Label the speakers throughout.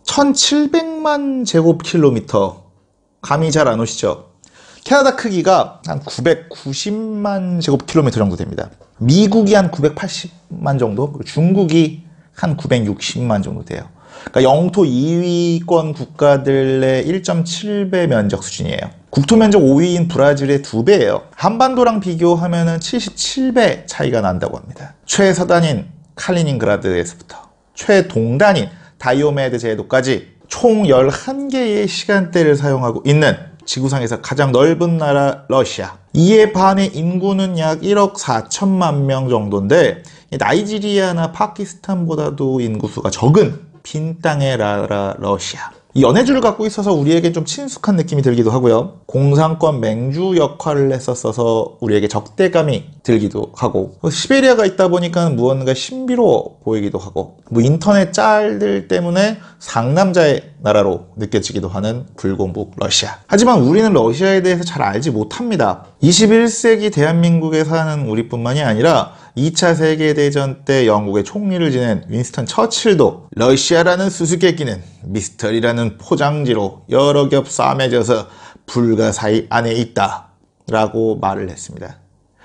Speaker 1: 1700만 제곱킬로미터. 감이 잘 안 오시죠? 캐나다 크기가 한 990만 제곱킬로미터 정도 됩니다. 미국이 한 980만 정도, 중국이 한 960만 정도 돼요. 그러니까 영토 2위권 국가들의 1.7배 면적 수준이에요. 국토 면적 5위인 브라질의 2배예요. 한반도랑 비교하면 77배 차이가 난다고 합니다. 최서단인 칼리닝그라드에서부터 최동단인 다이오메드 제도까지 총 11개의 시간대를 사용하고 있는 지구상에서 가장 넓은 나라 러시아. 이에 반해 인구는 약 1억 4천만 명 정도인데 나이지리아나 파키스탄보다도 인구수가 적은 빈 땅의 나라 러시아. 이 연해주를 갖고 있어서 우리에게 좀 친숙한 느낌이 들기도 하고요. 공산권 맹주 역할을 했었어서 우리에게 적대감이 들기도 하고, 시베리아가 있다 보니까 무언가 신비로워 보이기도 하고, 인터넷 짤들 때문에 상남자의 나라로 느껴지기도 하는 불공복 러시아. 하지만 우리는 러시아에 대해서 잘 알지 못합니다. 21세기 대한민국에 사는 우리뿐만이 아니라 2차 세계대전 때 영국의 총리를 지낸 윈스턴 처칠도 러시아라는 수수께끼는 미스터리라는 포장지로 여러 겹 싸매져서 불가사의 안에 있다 라고 말을 했습니다.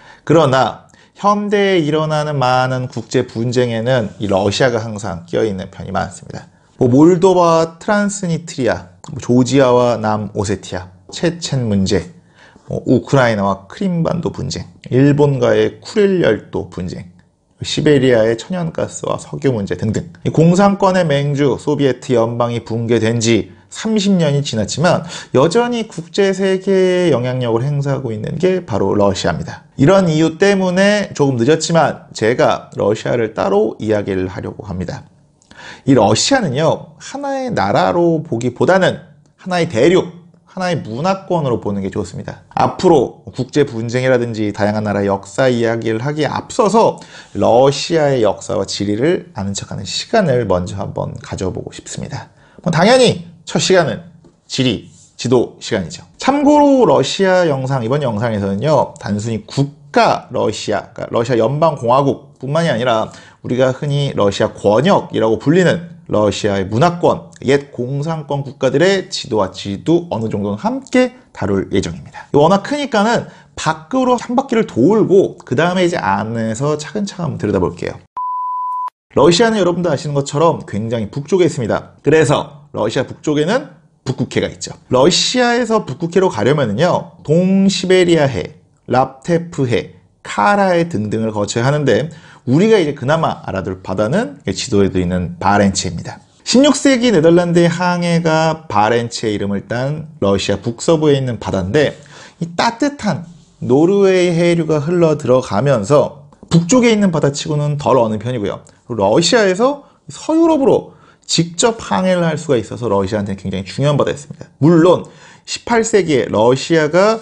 Speaker 1: 그러나 현대에 일어나는 많은 국제 분쟁에는 이 러시아가 항상 끼어있는 편이 많습니다. 몰도바와 트란스니트리아, 조지아와 남오세티아, 체첸 문제, 우크라이나와 크림반도 분쟁, 일본과의 쿠릴 열도 분쟁, 시베리아의 천연가스와 석유 문제 등등. 공산권의 맹주 소비에트 연방이 붕괴된 지 30년이 지났지만 여전히 국제세계에 영향력을 행사하고 있는 게 바로 러시아입니다. 이런 이유 때문에 조금 늦었지만 제가 러시아를 따로 이야기를 하려고 합니다. 이 러시아는요, 하나의 나라로 보기보다는 하나의 대륙, 하나의 문화권으로 보는 게 좋습니다. 앞으로 국제 분쟁이라든지 다양한 나라의 역사 이야기를 하기에 앞서서 러시아의 역사와 지리를 아는 척하는 시간을 먼저 한번 가져보고 싶습니다. 당연히 첫 시간은 지리, 지도 시간이죠. 참고로 러시아 영상, 이번 영상에서는요, 단순히 국가 러시아, 그러니까 러시아 연방공화국 뿐만이 아니라 우리가 흔히 러시아 권역이라고 불리는 러시아의 문화권, 옛 공산권 국가들의 지도와 지리도 어느 정도는 함께 다룰 예정입니다. 워낙 크니까는 밖으로 한 바퀴를 돌고 그 다음에 이제 안에서 차근차근 한번 들여다볼게요. 러시아는 여러분도 아시는 것처럼 굉장히 북쪽에 있습니다. 그래서 러시아 북쪽에는 북극해가 있죠. 러시아에서 북극해로 가려면요, 동시베리아해, 랍테프해, 카라해 등등을 거쳐야 하는데 우리가 이제 그나마 알아둘 바다는 지도에도 있는 바렌츠해입니다. 16세기 네덜란드의 항해가 바렌츠의 이름을 딴 러시아 북서부에 있는 바다인데 이 따뜻한 노르웨이 해류가 흘러 들어가면서 북쪽에 있는 바다치고는 덜 어는 편이고요. 러시아에서 서유럽으로 직접 항해를 할 수가 있어서 러시아한테는 굉장히 중요한 바다였습니다. 물론 18세기에 러시아가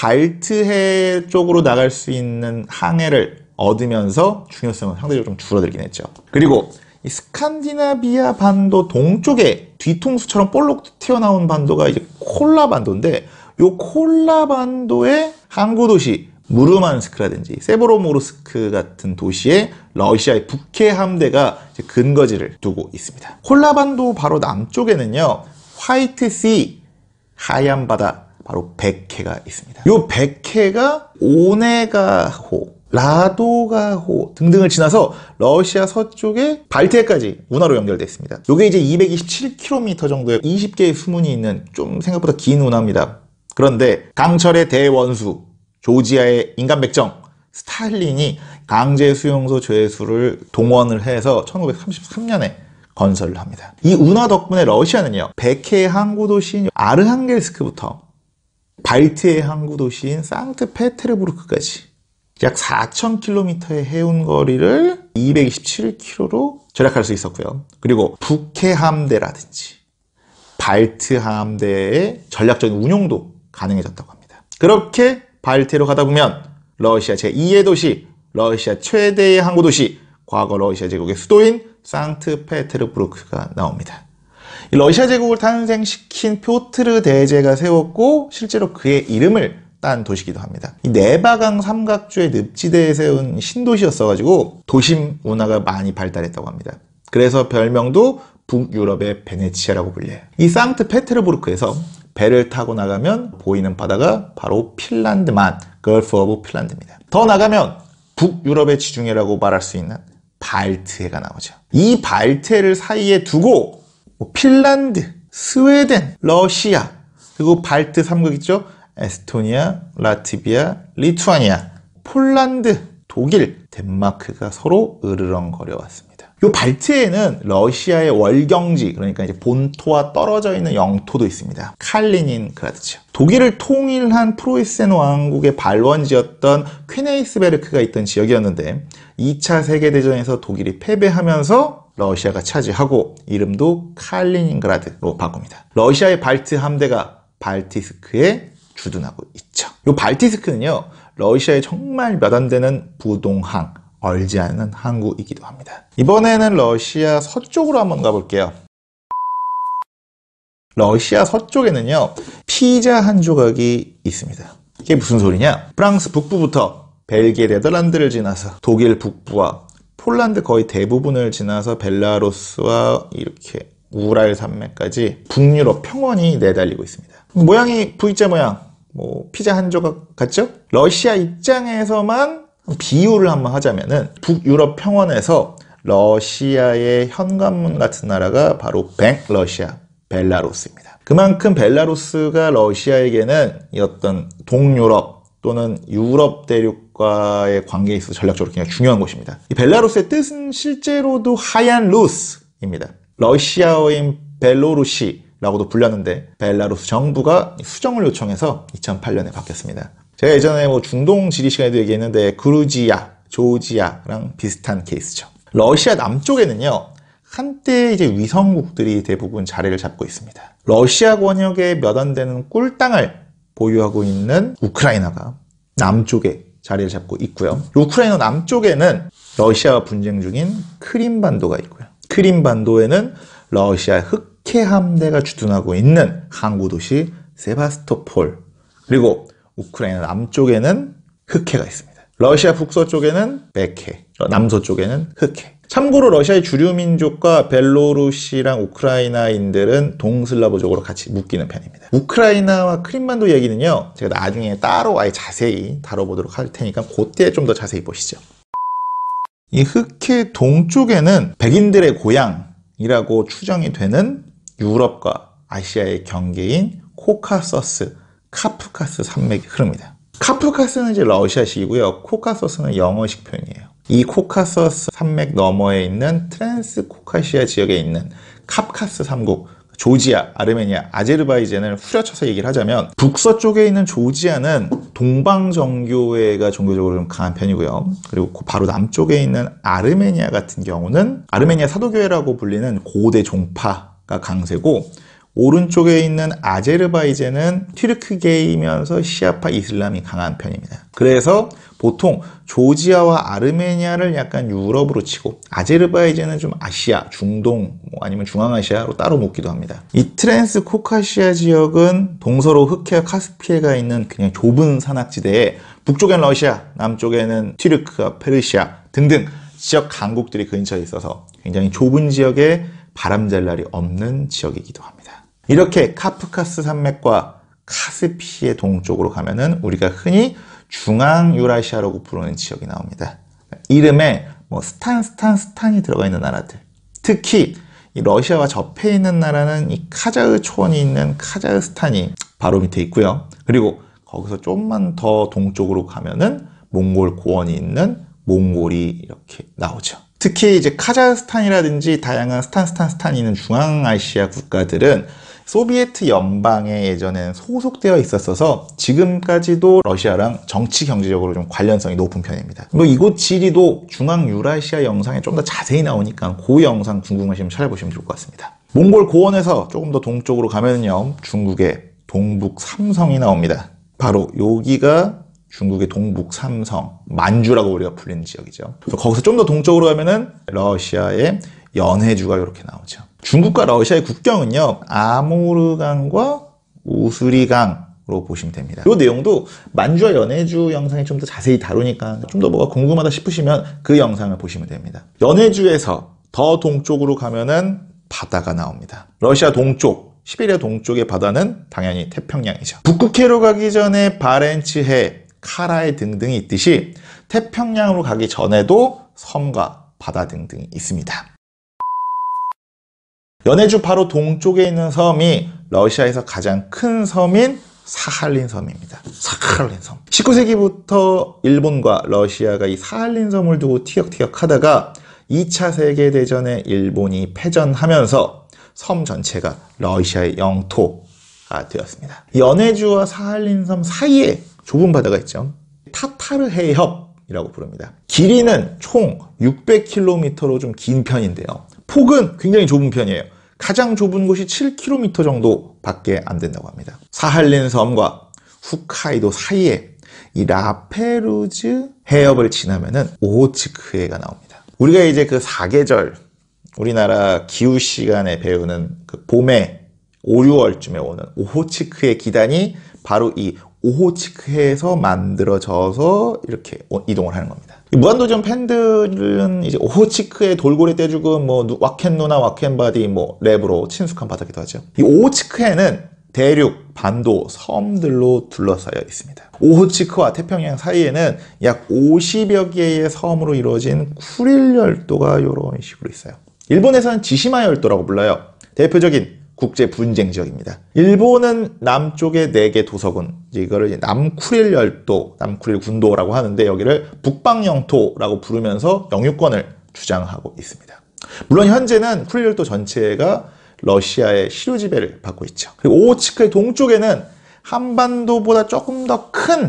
Speaker 1: 발트해 쪽으로 나갈 수 있는 항해를 얻으면서 중요성은 상대적으로 좀 줄어들긴 했죠. 그리고 이 스칸디나비아 반도 동쪽에 뒤통수처럼 볼록 튀어나온 반도가 이제 콜라 반도인데 이 콜라 반도의 항구 도시 무르만스크라든지 세보로모르스크 같은 도시에 러시아의 북해 함대가 근거지를 두고 있습니다. 콜라 반도 바로 남쪽에는요, 화이트시, 하얀 바다, 바로 백해가 있습니다. 이 백해가 오네가호, 라도가호 등등을 지나서 러시아 서쪽의 발트해까지 운하로 연결되어 있습니다. 이게 이제 227km 정도의 20개의 수문이 있는 좀 생각보다 긴 운하입니다. 그런데 강철의 대원수, 조지아의 인간백정, 스탈린이 강제 수용소 죄수를 동원을 해서 1933년에 건설을 합니다. 이 운하 덕분에 러시아는요, 백해의 항구 도시인 아르항겔스크부터 발트해의 항구 도시인 상트페테르부르크까지 약 4,000km의 해운 거리를 227km로 절약할 수 있었고요. 그리고 북해 함대라든지 발트 함대의 전략적인 운용도 가능해졌다고 합니다. 그렇게 발트해로 가다 보면 러시아 제2의 도시, 러시아 최대의 항구 도시, 과거 러시아 제국의 수도인 상트페테르부르크가 나옵니다. 이 러시아 제국을 탄생시킨 표트르 대제가 세웠고 실제로 그의 이름을 딴 도시기도 합니다. 이 네바강 삼각주의 늪지대에 세운 신도시였어가지고 도심 문화가 많이 발달했다고 합니다. 그래서 별명도 북유럽의 베네치아라고 불려요. 이 상트페테르부르크에서 배를 타고 나가면 보이는 바다가 바로 핀란드만, 걸프 오브 핀란드입니다. 더 나가면 북유럽의 지중해라고 말할 수 있는 발트해가 나오죠. 이 발트해를 사이에 두고 핀란드, 스웨덴, 러시아, 그리고 발트 3국 있죠? 에스토니아, 라트비아, 리투아니아, 폴란드, 독일, 덴마크가 서로 으르렁거려 왔습니다. 이 발트해에는 러시아의 월경지, 그러니까 이제 본토와 떨어져 있는 영토도 있습니다. 칼리닌그라드죠. 독일을 통일한 프로이센 왕국의 발원지였던 퀘네이스베르크가 있던 지역이었는데 2차 세계대전에서 독일이 패배하면서 러시아가 차지하고 이름도 칼리닌그라드로 바꿉니다. 러시아의 발트 함대가 발티스크에 주둔하고 있죠. 이 발티스크는요, 러시아에 정말 몇 안 되는 부동항, 얼지 않은 항구이기도 합니다. 이번에는 러시아 서쪽으로 한번 가볼게요. 러시아 서쪽에는요, 피자 한 조각이 있습니다. 이게 무슨 소리냐? 프랑스 북부부터 벨기에, 네덜란드를 지나서 독일 북부와 폴란드 거의 대부분을 지나서 벨라루스와 이렇게 우랄 산맥까지 북유럽 평원이 내달리고 있습니다. 모양이 V자 모양, 피자 한 조각 같죠? 러시아 입장에서만 비유를 한번 하자면은 북유럽 평원에서 러시아의 현관문 같은 나라가 바로 러시아, 벨라루스입니다. 그만큼 벨라루스가 러시아에게는 이 어떤 동유럽 또는 유럽 대륙과의 관계에 있어서 전략적으로 굉장히 중요한 곳입니다. 이 벨라루스의 뜻은 실제로도 하얀 루스입니다. 러시아어인 벨로루시라고도 불렸는데 벨라루스 정부가 수정을 요청해서 2008년에 바뀌었습니다. 제가 예전에 중동 지리 시간에도 얘기했는데 그루지아, 조지아랑 비슷한 케이스죠. 러시아 남쪽에는요, 한때 이제 위성국들이 대부분 자리를 잡고 있습니다. 러시아 권역의 몇 안 되는 꿀땅을 보유하고 있는 우크라이나가 남쪽에 자리를 잡고 있고요. 우크라이나 남쪽에는 러시아와 분쟁 중인 크림반도가 있고요. 크림반도에는 러시아 흑해 함대가 주둔하고 있는 항구 도시 세바스토폴, 그리고 우크라이나 남쪽에는 흑해가 있습니다. 러시아 북서쪽에는 백해, 남서쪽에는 흑해. 참고로 러시아의 주류 민족과 벨로루시랑 우크라이나인들은 동슬라브족으로 같이 묶이는 편입니다. 우크라이나와 크림반도 얘기는요, 제가 나중에 따로 아예 자세히 다뤄보도록 할 테니까 그때 좀 더 자세히 보시죠. 이 흑해 동쪽에는 백인들의 고향이라고 추정이 되는 유럽과 아시아의 경계인 코카서스, 카프카스 산맥이 흐릅니다. 카프카스는 이제 러시아식이고요. 코카서스는 영어식 표현이에요. 이 코카서스 산맥 너머에 있는 트랜스 코카시아 지역에 있는 카프카스 3국, 조지아, 아르메니아, 아제르바이잔을 후려쳐서 얘기를 하자면 북서쪽에 있는 조지아는 동방정교회가 종교적으로 좀 강한 편이고요. 그리고 바로 남쪽에 있는 아르메니아 같은 경우는 아르메니아 사도교회라고 불리는 고대 종파가 강세고, 오른쪽에 있는 아제르바이잔은 튀르크계이면서 시아파 이슬람이 강한 편입니다. 그래서 보통 조지아와 아르메니아를 약간 유럽으로 치고 아제르바이잔은 좀 아시아, 중동 아니면 중앙아시아로 따로 묶기도 합니다. 이 트랜스 코카시아 지역은 동서로 흑해와 카스피해가 있는 그냥 좁은 산악지대에 북쪽엔 러시아, 남쪽에는 튀르크와 페르시아 등등 지역 강국들이 근처에 있어서 굉장히 좁은 지역에 바람 잘 날이 없는 지역이기도 합니다. 이렇게 카프카스 산맥과 카스피해 동쪽으로 가면은 우리가 흔히 중앙유라시아라고 부르는 지역이 나옵니다. 이름에 스탄이 들어가 있는 나라들, 특히 이 러시아와 접해 있는 나라는 이 카자흐 초원이 있는 카자흐스탄이 바로 밑에 있고요. 그리고 거기서 조금만 더 동쪽으로 가면은 몽골 고원이 있는 몽골이 이렇게 나오죠. 특히 이제 카자흐스탄이라든지 다양한 스탄이 있는 중앙아시아 국가들은 소비에트 연방에 예전엔 소속되어 있었어서 지금까지도 러시아랑 정치 경제적으로 좀 관련성이 높은 편입니다. 이곳 지리도 중앙유라시아 영상에 좀 더 자세히 나오니까 그 영상 궁금하시면 찾아보시면 좋을 것 같습니다. 몽골 고원에서 조금 더 동쪽으로 가면요, 중국의 동북 삼성이 나옵니다. 바로 여기가 중국의 동북 삼성, 만주라고 우리가 불리는 지역이죠. 거기서 좀 더 동쪽으로 가면은 러시아의 연해주가 이렇게 나오죠. 중국과 러시아의 국경은요, 아모르강과 우스리강으로 보시면 됩니다. 이 내용도 만주와 연해주 영상에 좀 더 자세히 다루니까 좀 더 뭐가 궁금하다 싶으시면 그 영상을 보시면 됩니다. 연해주에서 더 동쪽으로 가면은 바다가 나옵니다. 러시아 동쪽, 시베리아 동쪽의 바다는 당연히 태평양이죠. 북극해로 가기 전에 바렌츠해, 카라해 등등이 있듯이 태평양으로 가기 전에도 섬과 바다 등등이 있습니다. 연해주 바로 동쪽에 있는 섬이 러시아에서 가장 큰 섬인 사할린 섬입니다. 사할린 섬. 19세기부터 일본과 러시아가 이 사할린 섬을 두고 티격태격 하다가 2차 세계대전에 일본이 패전하면서 섬 전체가 러시아의 영토가 되었습니다. 연해주와 사할린 섬 사이에 좁은 바다가 있죠. 타타르 해협이라고 부릅니다. 길이는 총 600km로 좀 긴 편인데요. 폭은 굉장히 좁은 편이에요. 가장 좁은 곳이 7km 정도밖에 안 된다고 합니다. 사할린 섬과 홋카이도 사이에 이 라페루즈 해협을 지나면은 오호츠크해가 나옵니다. 우리가 이제 그 사계절, 우리나라 기후 시간에 배우는 그 봄에 5, 6월쯤에 오는 오호츠크해 기단이 바로 이 오호츠크해에서 만들어져서 이렇게 이동을 하는 겁니다. 무한도전 팬들은 이제 오호츠크해 돌고래 떼죽음, 뭐 와켄누나 와켄바디, 뭐 랩으로 친숙한 바다기도 하죠. 이 오호츠크해는 대륙, 반도, 섬들로 둘러싸여 있습니다. 오호츠크와 태평양 사이에는 약 50여 개의 섬으로 이루어진 쿠릴 열도가 이런 식으로 있어요. 일본에서는 지시마 열도라고 불러요. 대표적인 국제 분쟁 지역입니다. 일본은 남쪽의 4개 도서군, 이거를 남쿠릴 열도, 남쿠릴 군도라고 하는데 여기를 북방 영토라고 부르면서 영유권을 주장하고 있습니다. 물론 현재는 쿠릴 열도 전체가 러시아의 시류 지배를 받고 있죠. 그리고 오호츠크의 동쪽에는 한반도보다 조금 더 큰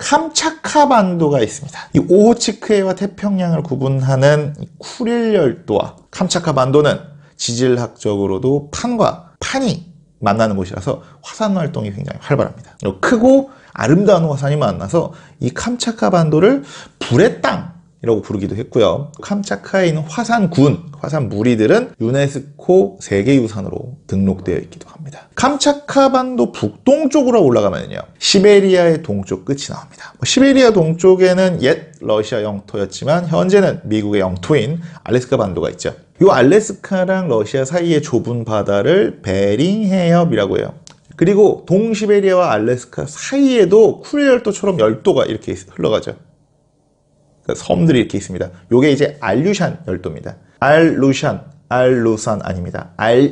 Speaker 1: 캄차카 반도가 있습니다. 이 오호츠크해와 태평양을 구분하는 쿠릴 열도와 캄차카 반도는 지질학적으로도 판이 만나는 곳이라서 화산 활동이 굉장히 활발합니다. 크고 아름다운 화산이 만나서 이 캄차카 반도를 불의 땅이라고 부르기도 했고요. 캄차카에 있는 화산군, 화산 무리들은 유네스코 세계유산으로 등록되어 있기도 합니다. 캄차카 반도 북동쪽으로 올라가면요, 시베리아의 동쪽 끝이 나옵니다. 시베리아 동쪽에는 옛 러시아 영토였지만 현재는 미국의 영토인 알래스카 반도가 있죠. 이 알래스카랑 러시아 사이의 좁은 바다를 베링 해협이라고 해요. 그리고 동시베리아와 알래스카 사이에도 쿠릴 열도처럼 열도가 이렇게 흘러가죠. 그러니까 섬들이 이렇게 있습니다. 요게 이제 알류샨 열도입니다. 알루산 아닙니다.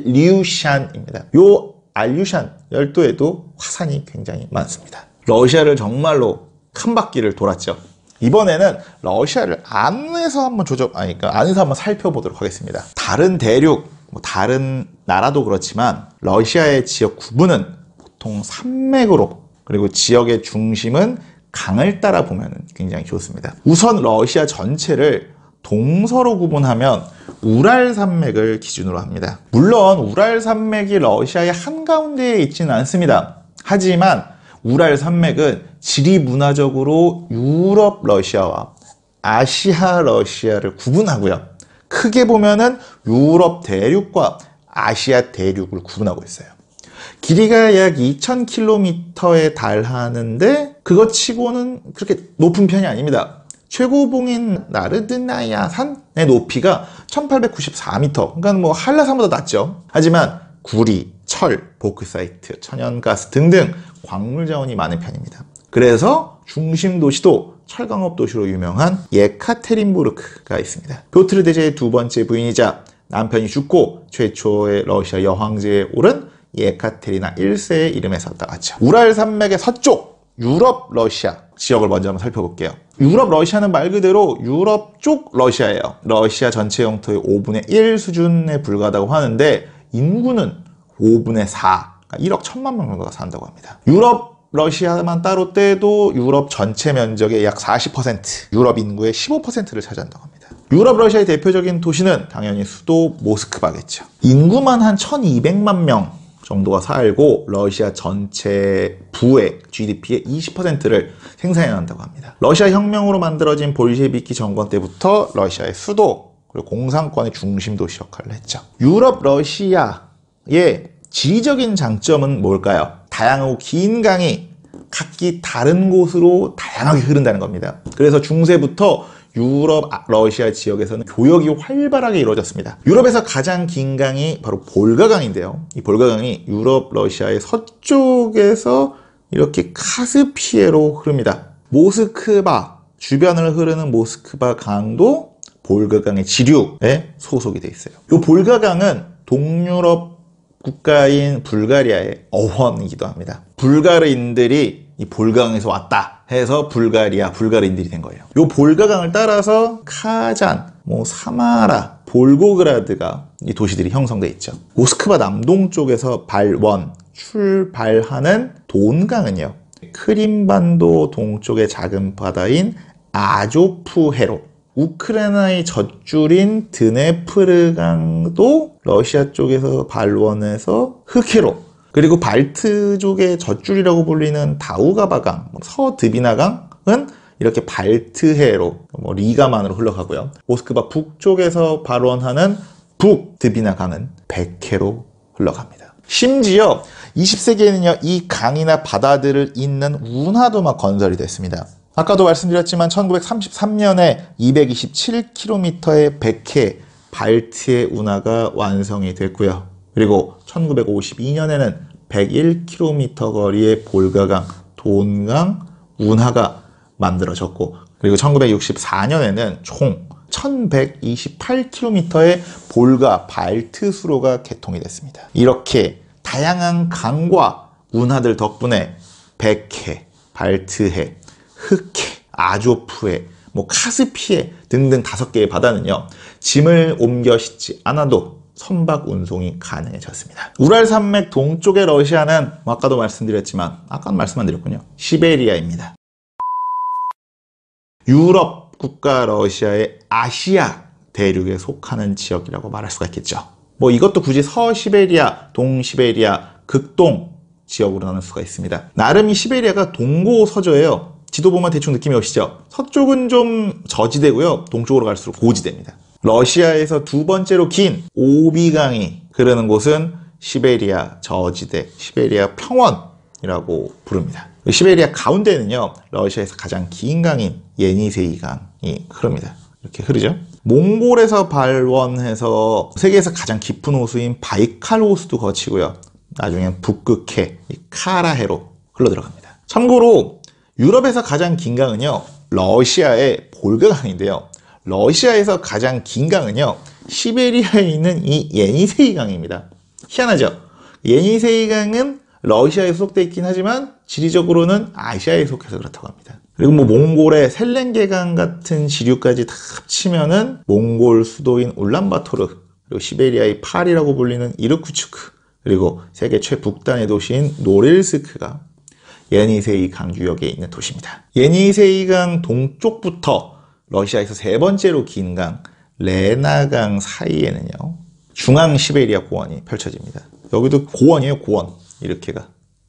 Speaker 1: 알류샨입니다. 요 알류샨 열도에도 화산이 굉장히 많습니다. 러시아를 정말로 한 바퀴를 돌았죠. 이번에는 러시아를 안에서 한번 안에서 한번 살펴보도록 하겠습니다. 다른 대륙, 다른 나라도 그렇지만 러시아의 지역 구분은 보통 산맥으로, 그리고 지역의 중심은 강을 따라 보면 굉장히 좋습니다. 우선 러시아 전체를 동서로 구분하면 우랄 산맥을 기준으로 합니다. 물론 우랄 산맥이 러시아의 한가운데에 있지는 않습니다. 하지만 우랄 산맥은 지리 문화적으로 유럽 러시아와 아시아 러시아를 구분하고요. 크게 보면은 유럽 대륙과 아시아 대륙을 구분하고 있어요. 길이가 약 2000km에 달하는데 그것 치고는 그렇게 높은 편이 아닙니다. 최고봉인 나르드나야 산의 높이가 1894m, 그러니까 뭐 한라산보다 낮죠. 하지만 구리, 철, 보크사이트, 천연가스 등등 광물 자원이 많은 편입니다. 그래서 중심 도시도 철강업 도시로 유명한 예카테린부르크가 있습니다. 표트르 대제의 두 번째 부인이자 남편이 죽고 최초의 러시아 여황제에 오른 예카테리나 1세의 이름에 따랐죠. 우랄 산맥의 서쪽 유럽 러시아 지역을 먼저 한번 살펴볼게요. 유럽 러시아는 말 그대로 유럽 쪽 러시아예요. 러시아 전체 영토의 5분의 1 수준에 불과하다고 하는데 인구는 5분의 4, 1억 1000만 명 정도가 산다고 합니다. 유럽 러시아만 따로 떼도 유럽 전체 면적의 약 40%, 유럽 인구의 15%를 차지한다고 합니다. 유럽 러시아의 대표적인 도시는 당연히 수도 모스크바겠죠. 인구만 한 1200만 명 정도가 살고 러시아 전체 부의 GDP의 20%를 생산해낸다고 합니다. 러시아 혁명으로 만들어진 볼셰비키 정권 때부터 러시아의 수도 그리고 공산권의 중심 도시 역할을 했죠. 유럽 러시아의 지리적인 장점은 뭘까요? 다양하고 긴 강이 각기 다른 곳으로 다양하게 흐른다는 겁니다. 그래서 중세부터 유럽, 러시아 지역에서는 교역이 활발하게 이루어졌습니다. 유럽에서 가장 긴 강이 바로 볼가강인데요. 이 볼가강이 유럽, 러시아의 서쪽에서 이렇게 카스피해로 흐릅니다. 모스크바, 주변을 흐르는 모스크바 강도 볼가강의 지류에 소속이 되어 있어요. 이 볼가강은 동유럽 국가인 불가리아의 어원이기도 합니다. 불가르인들이 이 볼가강에서 왔다 해서 불가리인들이 된 거예요. 이 볼가강을 따라서 카잔, 사마라, 볼고그라드가 이 도시들이 형성돼 있죠. 모스크바 남동쪽에서 출발하는 돈강은요, 크림반도 동쪽의 작은 바다인 아조프해로, 우크라이나의 젖줄인 드네프르강도 러시아 쪽에서 발원해서 흑해로, 그리고 발트족의 젖줄이라고 불리는 다우가바강, 서드비나강은 이렇게 발트해로, 리가만으로 흘러가고요. 모스크바 북쪽에서 발원하는 북드비나강은 백해로 흘러갑니다. 심지어 20세기에는요, 이 강이나 바다들을 잇는 운하도 막 건설이 됐습니다. 아까도 말씀드렸지만 1933년에 227km의 백해 발트해 운하가 완성이 됐고요. 그리고 1952년에는 101km 거리의 볼가강, 돈강, 운하가 만들어졌고, 그리고 1964년에는 총 1128km의 볼가 발트수로가 개통이 됐습니다. 이렇게 다양한 강과 운하들 덕분에 백해, 발트해, 흑해, 아조프해, 카스피해 등등 5개의 바다는요, 짐을 옮겨 싣지 않아도 선박 운송이 가능해졌습니다. 우랄산맥 동쪽의 러시아는 아까도 말씀드렸지만, 아까는 말씀 안 드렸군요. 시베리아입니다. 유럽 국가 러시아의 아시아 대륙에 속하는 지역이라고 말할 수가 있겠죠. 이것도 굳이 서시베리아, 동시베리아, 극동 지역으로 나눌 수가 있습니다. 나름 이 시베리아가 동고서저예요. 지도 보면 대충 느낌이 오시죠? 서쪽은 좀 저지대고요. 동쪽으로 갈수록 고지대입니다. 러시아에서 두 번째로 긴 오비강이 흐르는 곳은 시베리아 저지대, 시베리아 평원이라고 부릅니다. 시베리아 가운데는요, 러시아에서 가장 긴 강인 예니세이 강이 흐릅니다. 이렇게 흐르죠. 몽골에서 발원해서 세계에서 가장 깊은 호수인 바이칼 호수도 거치고요. 나중엔 북극해, 카라해로 흘러들어갑니다. 참고로 유럽에서 가장 긴 강은요, 러시아의 볼가강인데요. 러시아에서 가장 긴 강은요, 시베리아에 있는 이 예니세이 강입니다. 희한하죠? 예니세이 강은 러시아에 소속되어 있긴 하지만 지리적으로는 아시아에 속해서 그렇다고 합니다. 그리고 몽골의 셀렌게강 같은 지류까지 다 합치면은 몽골 수도인 울란바토르, 그리고 시베리아의 팔이라고 불리는 이르쿠츠크, 그리고 세계 최북단의 도시인 노릴스크가 예니세이 강 유역에 있는 도시입니다. 예니세이 강 동쪽부터 러시아에서 세 번째로 긴 강 레나강 사이에는요, 중앙 시베리아 고원이 펼쳐집니다. 여기도 고원이에요, 고원. 이렇게가.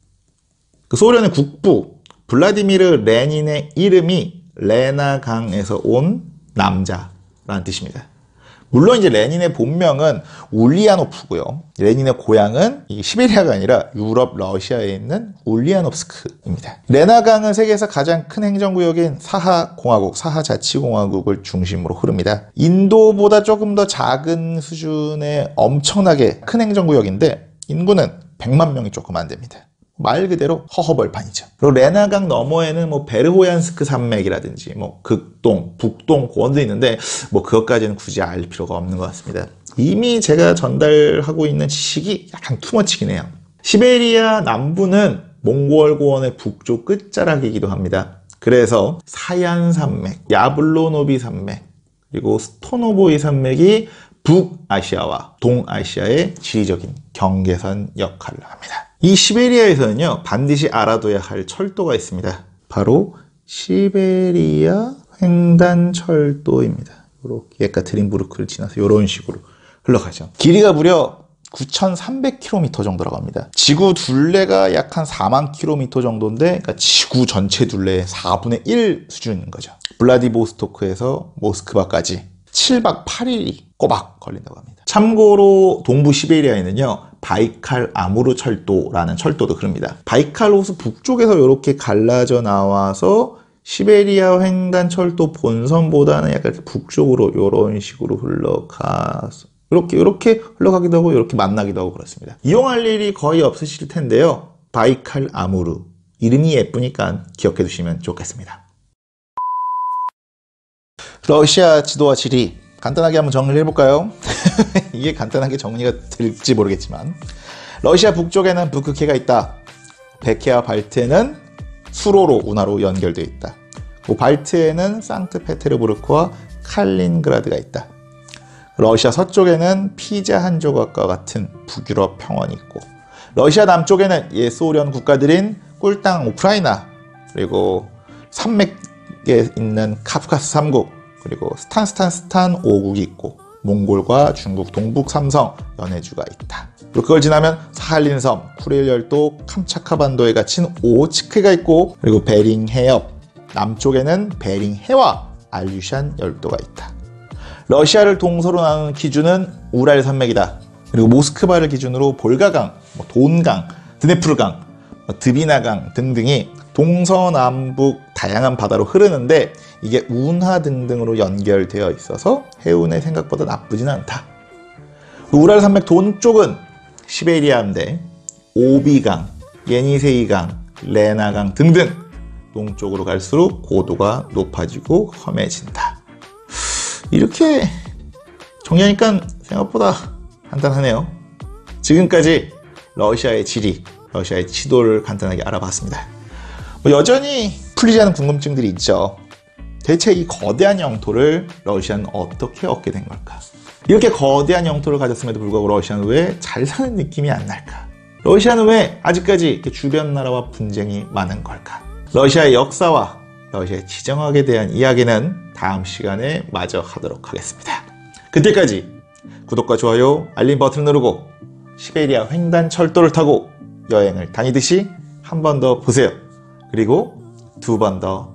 Speaker 1: 그 소련의 국부 블라디미르 레닌의 이름이 레나강에서 온 남자라는 뜻입니다. 물론 이제 레닌의 본명은 울리아노프고요. 레닌의 고향은 이 시베리아가 아니라 유럽 러시아에 있는 울리아노프스크입니다. 레나강은 세계에서 가장 큰 행정구역인 사하공화국, 사하자치공화국을 중심으로 흐릅니다. 인도보다 조금 더 작은 수준의 엄청나게 큰 행정구역인데 인구는 100만 명이 조금 안 됩니다. 말 그대로 허허벌판이죠. 그리고 레나강 너머에는 베르호얀스크 산맥이라든지 극동, 북동 고원도 있는데 그것까지는 굳이 알 필요가 없는 것 같습니다. 이미 제가 전달하고 있는 지식이 약간 투머치긴 해요. 시베리아 남부는 몽골 고원의 북쪽 끝자락이기도 합니다. 그래서 사얀 산맥, 야블로노비 산맥, 그리고 스토노보이 산맥이 북아시아와 동아시아의 지리적인 경계선 역할을 합니다. 이 시베리아에서는요, 반드시 알아둬야 할 철도가 있습니다. 바로 시베리아 횡단철도입니다. 이렇게 예카테린부르크를 지나서 이런 식으로 흘러가죠. 길이가 무려 9,300km 정도라고 합니다. 지구 둘레가 약 한 4만 km 정도인데, 그러니까 지구 전체 둘레의 4분의 1 수준인 거죠. 블라디보스토크에서 모스크바까지 7박 8일이 꼬박 걸린다고 합니다. 참고로 동부 시베리아에는요, 바이칼 아무르 철도라는 철도도 흐릅니다. 바이칼 호수 북쪽에서 이렇게 갈라져 나와서 시베리아 횡단철도 본선보다는 약간 북쪽으로 이런 식으로 흘러가서 이렇게 흘러가기도 하고 이렇게 만나기도 하고 그렇습니다. 이용할 일이 거의 없으실 텐데요. 바이칼 아무르. 이름이 예쁘니까 기억해 두시면 좋겠습니다. 러시아 지도와 지리 간단하게 한번 정리를 해볼까요? 이게 간단하게 정리가 될지 모르겠지만 러시아 북쪽에는 부크케가 있다. 베케와 발트에는 수로로 운하로 연결되어 있다. 발트에는 상트페테르부르크와 칼린그라드가 있다. 러시아 서쪽에는 피자 한 조각과 같은 북유럽 평원이 있고 러시아 남쪽에는 예소련 국가들인 꿀땅 우크라이나 그리고 산맥에 있는 카프카스 3국 그리고 스탄 5국이 있고 몽골과 중국 동북 삼성 연해주가 있다. 그리고 그걸 지나면 사할린 섬, 쿠릴 열도, 캄차카 반도에 갇힌 오호츠크가 있고 그리고 베링 해협, 남쪽에는 베링 해와 알류샨 열도가 있다. 러시아를 동서로 나누는 기준은 우랄 산맥이다. 그리고 모스크바를 기준으로 볼가강, 돈강, 드네프르강, 드비나강 등등이 동서남북 다양한 바다로 흐르는데 이게 운하 등등으로 연결되어 있어서 해운에 생각보다 나쁘진 않다. 우랄 산맥 동쪽은 시베리아 함대, 오비강, 예니세이강, 레나강 등등 동쪽으로 갈수록 고도가 높아지고 험해진다. 이렇게 정리하니까 생각보다 간단하네요. 지금까지 러시아의 지리, 러시아의 지도를 간단하게 알아봤습니다. 여전히 풀리지 않은 궁금증들이 있죠. 대체 이 거대한 영토를 러시아는 어떻게 얻게 된 걸까? 이렇게 거대한 영토를 가졌음에도 불구하고 러시아는 왜 잘 사는 느낌이 안 날까? 러시아는 왜 아직까지 주변 나라와 분쟁이 많은 걸까? 러시아의 역사와 러시아의 지정학에 대한 이야기는 다음 시간에 마저 하도록 하겠습니다. 그때까지 구독과 좋아요, 알림 버튼 누르고 시베리아 횡단철도를 타고 여행을 다니듯이 한 번 더 보세요. 그리고 두 번 더